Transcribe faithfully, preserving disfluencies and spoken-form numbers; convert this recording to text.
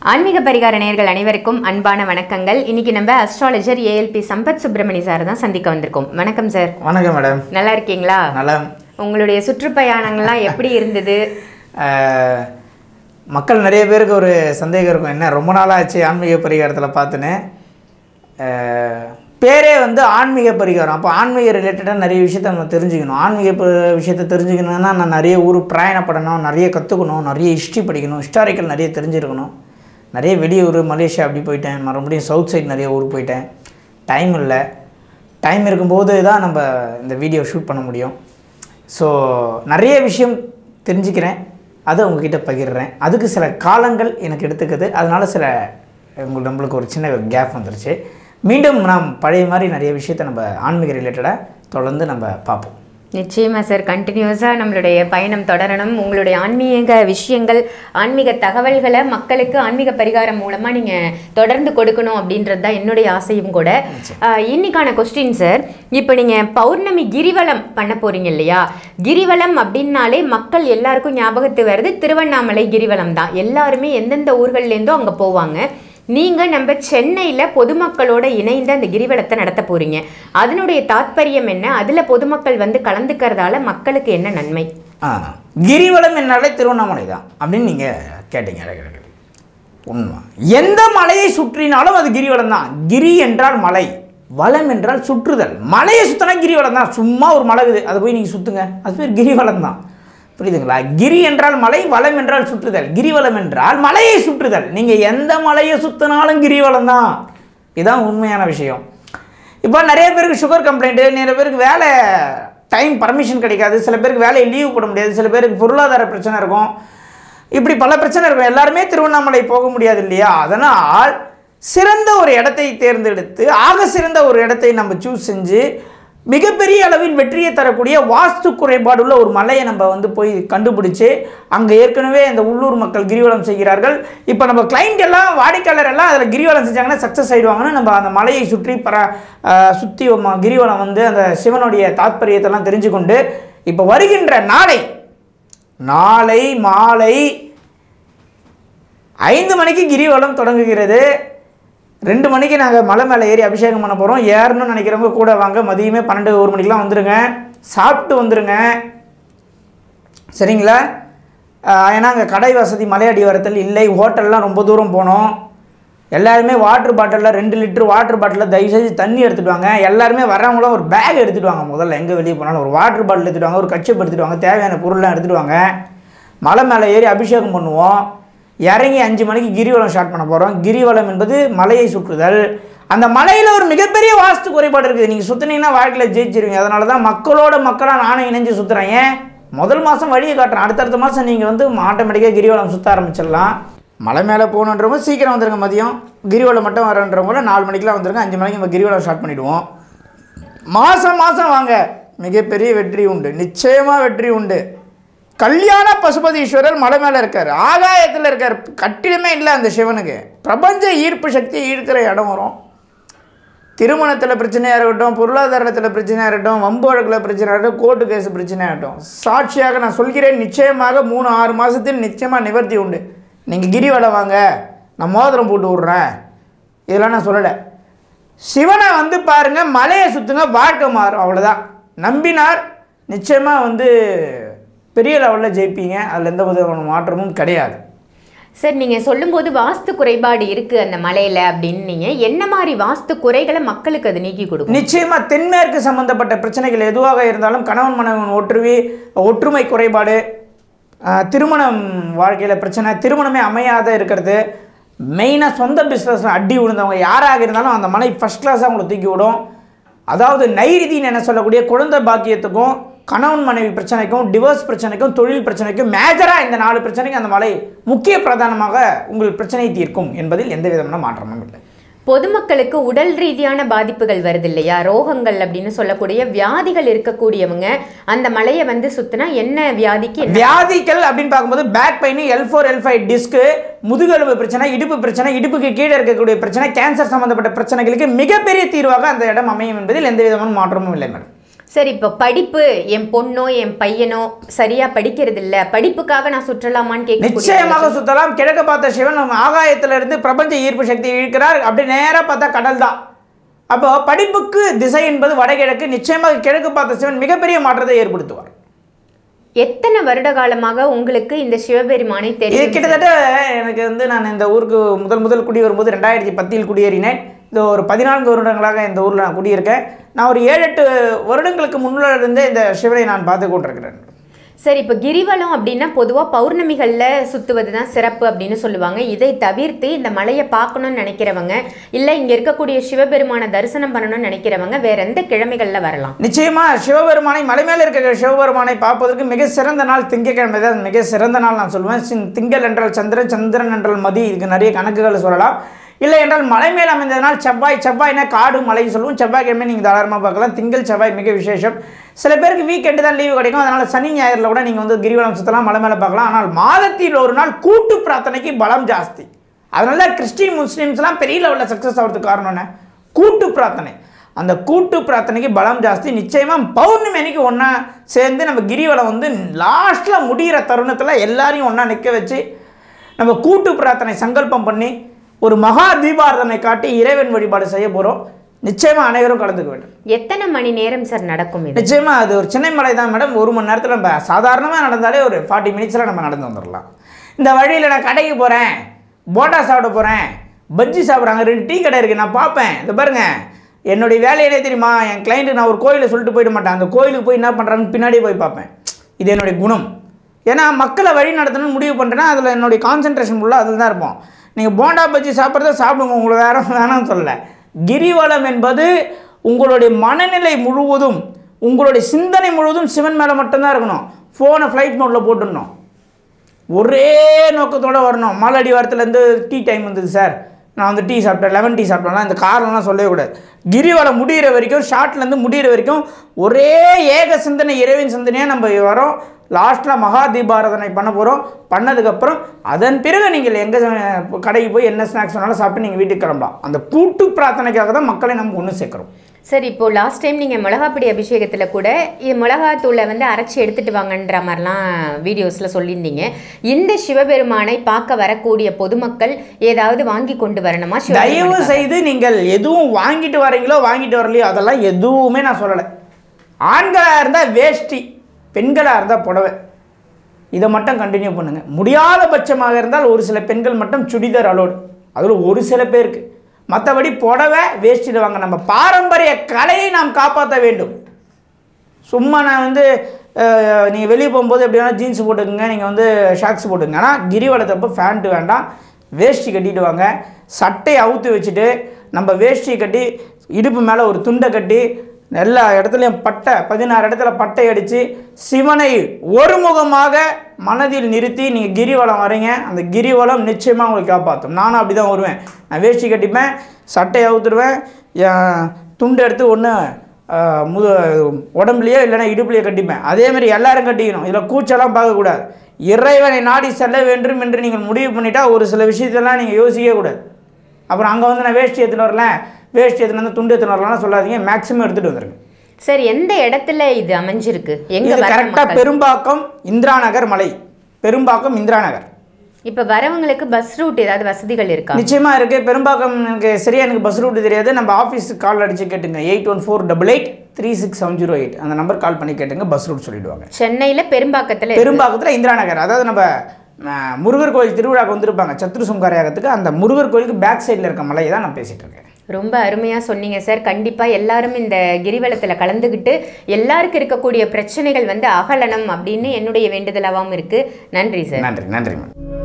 ஆன்மீக பரிகார நேயர்கள் அனைவருக்கும் அன்பான வணக்கங்கள். இன்னைக்கு நம்ம astrologer ALP Sampath Subramani sir தான் சந்திக்க வந்திருக்கோம். வணக்கம் சார். வணக்கம் மேடம். நல்லா இருக்கீங்களா? நலம். உங்களுடைய சுற்றுப்பயணங்கள்லாம் எப்படி இருந்தது? மக்கள் நிறைய பேருக்கு ஒரு சந்தேகம் இருக்கும், என்ன ரொம்ப நாளாச்சு ஆன்மீக பரிகாரத்தில் பார்த்துன்னு. பேரே வந்து ஆன்மீக பரிகாரம். அப்போ ஆன்மீக ரிலேட்டடாக நிறைய விஷயத்த நம்ம தெரிஞ்சுக்கணும். ஆன்மீக விஷயத்தை தெரிஞ்சுக்கணுன்னா நான் நிறைய ஊர் பிரயாணப்படணும், நிறைய கற்றுக்கணும், நிறைய ஹிஸ்ட்ரி படிக்கணும், ஹிஸ்டாரிக்கல் நிறைய தெரிஞ்சிருக்கணும். நிறைய வெளியூர் மலேசியா அப்படி போயிட்டேன், மறுபடியும் சவுத் சைடு நிறைய ஊர் போயிட்டேன். டைம் இல்லை. டைம் இருக்கும்போது தான் நம்ம இந்த வீடியோ ஷூட் பண்ண முடியும். ஸோ நிறைய விஷயம் தெரிஞ்சுக்கிறேன், அதை உங்ககிட்ட பகிர்றேன். அதுக்கு சில காலங்கள் எனக்கு எடுத்துக்குது. அதனால் சில உங்களுக்கு நம்மளுக்கு ஒரு சின்ன ஒரு கேப் வந்துருச்சு. மீண்டும் நாம் பழைய மாதிரி நிறைய விஷயத்தை நம்ம ஆன்மீக ரிலேட்டடாக தொடர்ந்து நம்ம பார்ப்போம். நிச்சயமாக சார், கண்டினியூஸாக நம்மளுடைய பயணம் தொடரணும். உங்களுடைய ஆன்மீக விஷயங்கள், ஆன்மீக தகவல்களை மக்களுக்கு ஆன்மீக பரிகாரம் மூலமாக நீங்கள் தொடர்ந்து கொடுக்கணும் அப்படின்றது தான் என்னுடைய ஆசையும் கூட. இன்னைக்கான கொஸ்டின் சார், இப்போ நீங்கள் பௌர்ணமி கிரிவலம் பண்ண போகிறீங்க இல்லையா? கிரிவலம் அப்படின்னாலே மக்கள் எல்லாருக்கும் ஞாபகத்து வருது திருவண்ணாமலை கிரிவலம் தான். எல்லாருமே எந்தெந்த ஊர்கள்லேருந்தோ அங்கே போவாங்க. நீங்கள் நம்ம சென்னையில் பொதுமக்களோட இணைந்து அந்த கிரிவலத்தை நடத்த போகிறீங்க. அதனுடைய தாத்பரியம் என்ன? அதில் பொதுமக்கள் வந்து கலந்துக்கிறதால மக்களுக்கு என்ன நன்மை? ஆ கிரிவலம் என்னாலே திருவண்ணாமலை தான் அப்படின்னு நீங்கள் கேட்டீங்க. உண்மை. எந்த மலையை சுற்றினாலும் அது கிரிவலம் தான். கிரி என்றால் மலை, வலம் என்றால் சுற்றுதல். மலையை சுற்றினா கிரிவலம் தான். சும்மா ஒரு மலை இருக்குது, அதை போய் நீங்கள் சுற்றுங்க, அது பேர் கிரிவலம் தான். புரியுதுங்களா? கிரி என்றால் மலை, வலம் என்றால் சுற்றுதல். கிரிவலம் என்றால் மலையை சுற்றுதல். நீங்கள் எந்த மலையை சுற்றினாலும் கிரிவலம் தான். இதுதான் உண்மையான விஷயம். இப்போ நிறைய பேருக்கு சுகர் கம்ப்ளைண்ட்டு, நிறைய பேருக்கு வேலை டைம் பர்மிஷன் கிடைக்காது, சில பேருக்கு வேலையை லீவ் போட முடியாது, சில பேருக்கு பொருளாதார பிரச்சனை இருக்கும், இப்படி பல பிரச்சனை இருக்கும். எல்லாருமே திருவண்ணாமலை போக முடியாது இல்லையா? அதனால் சிறந்த ஒரு இடத்தை தேர்ந்தெடுத்து, ஆக சிறந்த ஒரு இடத்தை நம்ம சூஸ் செஞ்சு மிகப்பெரிய அளவில் வெற்றியை தரக்கூடிய வாஸ்து குறைபாடு உள்ள ஒரு மலையை நம்ம வந்து போய் கண்டுபிடிச்சு, அங்கே ஏற்கனவே இந்த உள்ளூர் மக்கள் கிரிவலம் செய்கிறார்கள். இப்போ நம்ம கிளைண்ட் எல்லாம், வாடிக்கையாளர் எல்லாம் அதில் கிரிவலம் செஞ்சாங்கன்னா சக்ஸஸ் ஆகிடுவாங்கன்னு நம்ம அந்த மலையை சுற்றி பர சுற்றி கிரிவலம் வந்து அந்த சிவனுடைய தாத்பரியத்தெல்லாம் தெரிஞ்சு கொண்டு, இப்போ வருகின்ற நாளை நாளை மாலை ஐந்து மணிக்கு கிரிவலம் தொடங்குகிறது. ரெண்டு மணிக்கு நாங்கள் மலை மேலே ஏறி அபிஷேகம் பண்ண போகிறோம். ஏறணும்னு நினைக்கிறவங்க கூட வாங்க. மதியமே பன்னெண்டு ஒரு மணிக்கெலாம் வந்துடுங்க, சாப்பிட்டு வந்துடுங்க, சரிங்களா? ஏன்னா அங்கே கடை வசதி மலையடி வரத்தில் இல்லை, ஹோட்டல்லாம் ரொம்ப தூரம் போனோம். எல்லாருமே வாட்ரு பாட்டிலில் ரெண்டு லிட்டரு வாட்ரு பாட்டிலில் தயவுசெய்து தண்ணி எடுத்துகிட்டு வாங்க. எல்லாருமே வரவங்களும் ஒரு பேக் எடுத்துகிட்டு வாங்க. முதல்ல எங்கே வெளியே போனாலும் ஒரு வாட்ரு பாட்டில் எடுத்துகிட்டு வாங்க, ஒரு கட்சப் எடுத்துகிட்டு வாங்க, தேவையான பொருள்லாம் எடுத்துகிட்டு வாங்க. மலை மேலே ஏறி அபிஷேகம் பண்ணுவோம். இறங்கி அஞ்சு மணிக்கு கிரிவலம் ஸ்டார்ட் பண்ண போகிறோம். கிரிவலம் என்பது மலையை சுற்றுதல். அந்த மலையில் ஒரு மிகப்பெரிய வாஸ்து குறைபாடு இருக்குது. நீங்கள் சுற்றினீங்கன்னா வாழ்க்கையில் ஜெயிச்சிருவீங்க. அதனால தான் மக்களோட மக்களாக நானும் இணைஞ்சு சுற்றுறேன். ஏன் முதல் மாதம் வழியை காட்டுறேன், அடுத்தடுத்த மாதம் நீங்கள் வந்து ஆட்டோமேட்டிக்காக கிரிவலம் சுற்ற ஆரம்பிச்சிடலாம். மலை மேலே போகணுன்றவங்க சீக்கிரம் வந்துடுங்க. மதியம் கிரிவலம் மட்டும் வரன்றவங்கள நாலு மணிக்கெலாம் வந்துருங்க. அஞ்சு மணிக்கு நம்ம கிரிவலம் ஸ்டார்ட் பண்ணிவிடுவோம். மாதம் மாதம் வாங்க, மிகப்பெரிய வெற்றி உண்டு, நிச்சயமாக வெற்றி உண்டு. கல்யாண பசுபதீஸ்வரர் மலை மேலே இருக்கார், ஆகாயத்தில் இருக்கார். கட்டிடமே இல்லை அந்த சிவனுக்கு. பிரபஞ்ச ஈர்ப்பு சக்தி ஈர்க்கிற இடம் வரும். திருமணத்தில் பிரச்சனையாக இருக்கட்டும், பொருளாதாரத்தில் பிரச்சனையாக இருக்கட்டும், வம்பு வழக்கில் பிரச்சனையாக இருக்கட்டும், கோர்ட்டு கேஸ் பிரச்சனையாக இருக்கட்டும், சாட்சியாக நான் சொல்கிறேன், நிச்சயமாக மூணு ஆறு மாதத்தில் நிச்சயமாக நிவர்த்தி உண்டு. நீங்கள் கிரிவலம் வாங்க, நான் மோதிரம் போட்டு விட்றேன், இதெல்லாம் நான் சொல்லலை. சிவனை வந்து பாருங்கள், மலையை சுற்றுங்க, வாழ்க்கை மாறும். அவ்வளோதான். நம்பினார் நிச்சயமாக வந்து பெரிய லெவலில் ஜெயிப்பீங்க. அதில் எந்த விதமான மாற்றமும் கிடையாது. சார், நீங்கள் சொல்லும்போது வாஸ்து குறைபாடு இருக்குது அந்த மலையில் அப்படின்னு, நீங்கள் என்ன மாதிரி வாஸ்து குறைகளை மக்களுக்கு அது நீக்கி கொடுக்கும்? நிச்சயமாக தென்மேற்கு சம்மந்தப்பட்ட பிரச்சனைகள் எதுவாக இருந்தாலும், கணவன் மனைவன் ஒற்றுமை ஒற்றுமை குறைபாடு, திருமணம் வாழ்க்கையில் பிரச்சனை, திருமணமே அமையாத இருக்கிறது, மெயினாக சொந்த பிஸ்னஸில் அடி விழுந்தவங்க யாராக இருந்தாலும் அந்த மலை ஃபஸ்ட் கிளாஸாக அவங்களை தூக்கி விடும். அதாவது நைரிதின்னு என்ன சொல்லக்கூடிய குழந்தை பாக்கியத்துக்கும், கணவன் மனைவி பிரச்சனைக்கும், டிவோர்ஸ் பிரச்சனைக்கும், தொழில் பிரச்சனைக்கும், மேஜராக இந்த நாலு பிரச்சனைக்கும் அந்த மலை முக்கிய பிரதானமாக உங்கள் பிரச்சனையை தீர்க்கும் என்பதில் எந்த விதமான மாற்றமும் இல்லை. பொதுமக்களுக்கு உடல் ரீதியான பாதிப்புகள் வருது இல்லையா, ரோகங்கள் அப்படின்னு சொல்லக்கூடிய வியாதிகள் இருக்கக்கூடியவங்க அந்த மலையை வந்து சுத்தினா என்ன வியாதிக்கு? வியாதிகள் அப்படின்னு பார்க்கும்போது back pain, L four L five disc, முதுகெலும்பு பிரச்சனை, இடுப்பு பிரச்சனை, இடுப்புக்கு கீழே இருக்கக்கூடிய பிரச்சனை, கேன்சர் சம்பந்தப்பட்ட பிரச்சனைகளுக்கு மிகப்பெரிய தீர்வாக அந்த இடம் அமையும் என்பதில் எந்த விதமான மாற்றமும் இல்லை மேடம். சரி, இப்போ படிப்பு என் பொண்ணோ என் பையனோ சரியா படிக்கிறது இல்ல, படிப்புக்காக நான் சுற்றலாமான்னு கேட்க. நிச்சயமாக சுற்றலாம். கிழக்கு பார்த்த சிவன் நம்ம ஆகாயத்துல இருந்து பிரபஞ்ச ஈர்ப்பு சக்தி இழுக்கிறார். அப்படி நேரா பார்த்தா கடல் தான். அப்போ படிப்புக்கு திசை என்பது வடகிழக்கு. நிச்சயமாக கிழக்கு பார்த்த சிவன் மிகப்பெரிய மாற்றத்தை ஏற்படுத்துவார். எத்தனை வருட காலமாக உங்களுக்கு இந்த சிவபெருமானை தெரியும்? கிட்டத்தட்ட எனக்கு வந்து நான் இந்த ஊருக்கு முதல் முதல் குடி வரும்போது ரெண்டாயிரத்தி பத்தில் குடியேறினேன். இந்த ஒரு பதினான்கு வருடங்களாக இந்த ஊரில் நான் குடியிருக்கேன். நான் ஒரு ஏழு எட்டு வருடங்களுக்கு முன்னில் இருந்தே இந்த சிவனை நான் பார்த்து கொண்டிருக்கிறேன். சரி, இப்போ கிரிவலம் அப்படின்னா பொதுவாக பௌர்ணமிகளில் சுற்றுவது தான் சிறப்பு அப்படின்னு சொல்லுவாங்க. இதை தவிர்த்து இந்த மலையை பார்க்கணும்னு நினைக்கிறவங்க, இல்லை இங்கே இருக்கக்கூடிய சிவபெருமானை தரிசனம் பண்ணணும்னு நினைக்கிறவங்க வேற எந்த கிழமைகளில் வரலாம்? நிச்சயமாக சிவபெருமானை, மலை மேலே இருக்கிற சிவபெருமானை பார்ப்பதற்கு மிக சிறந்த நாள் திங்கக்கிழமை தான். மிக சிறந்த நாள் நான் சொல்லுவேன். திங்கள் என்றால் சந்திரன், சந்திரன் என்றால் மதி. இதுக்கு நிறைய கணக்குகள் சொல்லலாம். இல்லை என்றால் மலை மேல் அமைந்ததுனால் செவ்வாய், செவ்வாய்னா காடு மலைன்னு சொல்லுவோம். செவ்வாய்க்கிழமை நீங்கள் தாராளமாக பார்க்கலாம். திங்கள் செவ்வாய் மிக விசேஷம். சில பேருக்கு வீக்கெண்டு தான் லீவு கிடைக்கும். அதனால் சனி ஞாயிறில் கூட நீங்கள் வந்து கிரிவலம் சுற்றலாம், மலை மேலே பார்க்கலாம். ஆனால் மாதத்தில் ஒரு நாள் கூட்டு பிரார்த்தனைக்கு பலம் ஜாஸ்தி. அதனால தான் கிறிஸ்டின் முஸ்லீம்ஸ்லாம் பெரிய லெவலில் சக்ஸஸ் ஆகிறதுக்கு காரணம் என்ன? கூட்டு பிரார்த்தனை. அந்த கூட்டு பிரார்த்தனைக்கு பலம் ஜாஸ்தி. நிச்சயமாக பௌர்ணமி அன்னைக்கு ஒன்றா சேர்ந்து நம்ம கிரிவலம் வந்து லாஸ்ட்டில் முடிகிற தருணத்தில் எல்லாரையும் ஒன்றா நிற்க வச்சு நம்ம கூட்டு பிரார்த்தனை சங்கல்பம் பண்ணி ஒரு மகா தீபாரதனை காட்டி இறைவன் வழிபாடு செய்ய போகிறோம். நிச்சயமாக அனைவரும் கலந்துக்க வேண்டும். எத்தனை மணி நேரம் சார் நடக்கும்? நிச்சயமாக அது ஒரு சின்ன மலை தான் மேடம். ஒரு மணி நேரத்தில் நம்ம சாதாரணமாக நடந்தாலே ஒரு ஃபார்ட்டி மினிட்ஸில் நம்ம நடந்து வந்துடலாம். இந்த வழியில் நான் கடைக்கு போகிறேன், போண்டா சாப்பிட போகிறேன், பஜ்ஜி சாப்பிட்றாங்க, ரெண்டு டீ கடை இருக்குது, நான் பார்ப்பேன். இந்த பாருங்கள், என்னுடைய வேலையிலே தெரியுமா, என் கிளைண்ட்டு நான் ஒரு கோயிலை சொல்லிட்டு போயிட மாட்டேன். அந்த கோயிலுக்கு போய் என்ன பண்ணுறாங்கன்னு பின்னாடியே போய் பார்ப்பேன். இது என்னுடைய குணம். ஏன்னா மக்களை வழி நடத்தணும்னு முடிவு பண்ணுறேன்னா அதில் என்னுடைய கான்சன்ட்ரேஷன் ஃபுல்லாக அதில் தான் இருப்போம். நீங்கள் போண்டா பஜ்ஜி சாப்பிட்றத சாப்பிடுங்க, உங்களை வேற வேணாம்னு சொல்லலை. கிரிவலம் என்பது உங்களுடைய மனநிலை முழுவதும், உங்களுடைய சிந்தனை முழுவதும் சிவன் மேலே மட்டும்தான் இருக்கணும். ஃபோனை ஃப்ளைட் மோடில் போட்டுடணும். ஒரே நோக்கத்தோடு வரணும். மாலடி வாரத்துலேருந்து டீ டைம் வந்தது சார், நான் வந்து டீ சாப்பிட்டேன், லெமன் டீ சாப்பிட்டேன்லாம் இந்த காரணம்லாம் சொல்லவே கூடாது. கிரிவலம் முடிகிற வரைக்கும், ஷார்ட்லேருந்து முடிகிற வரைக்கும் ஒரே ஏக சிந்தனை, இறைவன் சிந்தனையாக நம்ம வரோம். லாஸ்ட்டில் மகா தீபாராதனை பண்ண போகிறோம். பண்ணதுக்கப்புறம் அதன் பிறகு நீங்கள் எங்கே கடைக்கு போய் என்ன ஸ்நாக்ஸ் வேணாலும் சாப்பிட்டு நீங்கள் வீட்டுக்கு கிளம்பலாம். அந்த கூட்டு பிரார்த்தனைக்காக தான் மக்களை நம்ம ஒன்று சேர்க்குறோம். சரி, இப்போது லாஸ்ட் டைம் நீங்கள் மிளகாப்பிடி அபிஷேகத்தில் கூட இது மிளகாத்தூளை வந்து அரைச்சி எடுத்துகிட்டு வாங்கன்ற மாதிரிலாம் வீடியோஸில் சொல்லியிருந்தீங்க. இந்த சிவபெருமானை பார்க்க வரக்கூடிய பொதுமக்கள் ஏதாவது வாங்கி கொண்டு வரணுமா? தயவு செய்து நீங்கள் எதுவும் வாங்கிட்டு வரீங்களோ வாங்கிட்டு வரலையோ அதெல்லாம் எதுவுமே நான் சொல்லலை. ஆண்களாக இருந்தால் வேஷ்டி, பெண்களாக இருந்தால் புடவை, இதை மட்டும் கண்டினியூ பண்ணுங்கள். முடியாத பட்சமாக இருந்தால் ஒரு சில பெண்கள் மட்டும் சுடிதார் அலோடு, அதில் ஒரு சில பேருக்கு. மற்றபடி புடவை வேஷ்டியில் வாங்க. நம்ம பாரம்பரிய கலையை நாம் காப்பாற்ற வேண்டும். சும்மா நான் வந்து நீங்கள் வெளியே போகும்போது எப்படி வேணால் ஜீன்ஸ் போட்டுக்குங்க, நீங்கள் வந்து ஷாக்ஸ் போட்டுங்க. ஆனால் கிரிவலத்தப்போ ஃபேண்ட்டு வேண்டாம், வேஷ்டி கட்டிட்டு வாங்க. சட்டையை அவுத்து வச்சுட்டு நம்ம வேஷ்டி கட்டி இடுப்பு மேலே ஒரு துண்டை கட்டி எல்லா இடத்துலையும் பட்டை, பதினாறு இடத்துல பட்டை அடித்து சிவனை ஒருமுகமாக மனதில் நிறுத்தி நீங்கள் கிரிவலம் வரீங்க. அந்த கிரிவலம் நிச்சயமாக உங்களுக்கு காப்பாற்றும். நானும் அப்படி தான் வருவேன். நான் வேஷ்டி கட்டிப்பேன், சட்டையை அவுத்துடுவேன், துண்டு எடுத்து ஒன்று முது உடம்புலையோ இல்லைன்னா இடுப்புலையோ கட்டிப்பேன். அதேமாதிரி எல்லோரும் கட்டிக்கணும். இதில் கூச்சலாம் பார்க்கக்கூடாது. இறைவனை நாடி செல்ல வேண்டும் என்று நீங்கள் முடிவு பண்ணிட்டா ஒரு சில விஷயத்தெல்லாம் நீங்கள் யோசிக்கவே கூடாது. அப்புறம் அங்கே வந்து நான் வேஷ்டி எடுத்துகிட்டு வரல, வேஷ்டி எடுத்துகிட்டு வந்து துண்டு எடுத்துகிட்டு வரலாம்னு சொல்லாதீங்க. மேக்ஸிமம் எடுத்துகிட்டு வந்துருங்க. சரி, எந்த இடத்துல இது அமைஞ்சிருக்கு? எங்கே? கரெக்டாக பெரும்பாக்கம் இந்திரா நகர் மலை. பெரும்பாக்கம் இந்திரா நகர். இப்போ வரவங்களுக்கு பஸ் ரூட் ஏதாவது வசதிகள் இருக்கா? நிச்சயமாக இருக்குது. பெரும்பாக்கம் எனக்கு சரியாக எனக்கு பஸ் ரூட் தெரியாது. நம்ம ஆஃபீஸுக்கு கால் அடித்து கேட்டுங்க. Eight one four double eight three six seven zero eight அந்த நம்பர் கால் பண்ணி கேட்டுங்க, பஸ் ரூட் சொல்லிவிடுவாங்க. சென்னையில் பெரும்பாக்கத்தில் பெரும்பாக்கத்தில் இந்திரா நகர். அதாவது நம்ம முருகர் கோயில் திருவிழாக்கு வந்திருப்பாங்க சத்ரு சுங்காரியாகத்துக்கு, அந்த முருகர் கோயிலுக்கு பேக் சைடில் இருக்க மலையை தான் நான் பேசிகிட்டு இருக்கேன். ரொம்ப அருமையாக சொன்னீங்க சார். கண்டிப்பாக எல்லாரும் இந்த கிரிவலத்தில் கலந்துக்கிட்டு எல்லாருக்கும் இருக்கக்கூடிய பிரச்சனைகள் வந்து அகலனம் அப்படின்னு என்னுடைய வேண்டுதலாகவும் இருக்குது. நன்றி சார். நன்றி நன்றி மேம்.